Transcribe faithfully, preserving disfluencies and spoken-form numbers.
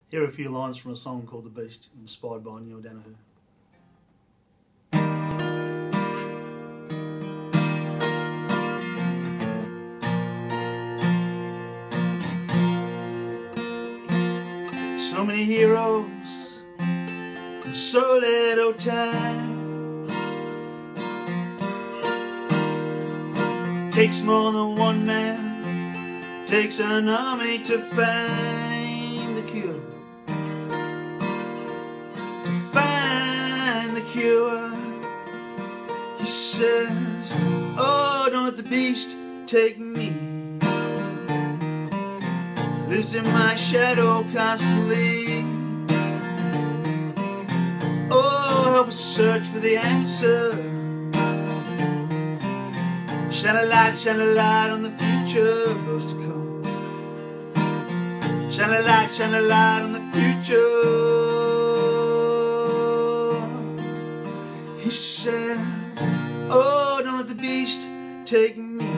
Here are a few lines from a song called The Beast, inspired by Neil Daniher. So many heroes and so little time. Takes more than one man, takes an army to find the cure. To find the cure. He says, oh, don't let the beast take me. Lives in my shadow constantly. Oh, help us search for the answer. Shine a light, shine a light on the future of those to come. Shine a light, shine a light on the future. He says, oh, don't let the beast take me.